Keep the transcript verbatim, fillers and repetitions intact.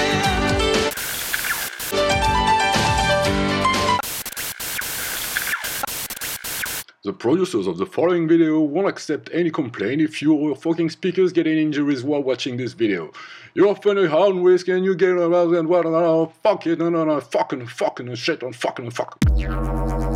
The producers of the following video won't accept any complaint if your fucking speakers get any injuries while watching this video. You're funny horn whisk and you get around and what, fuck it, no, no, no, fucking, fucking shit on fucking fuck.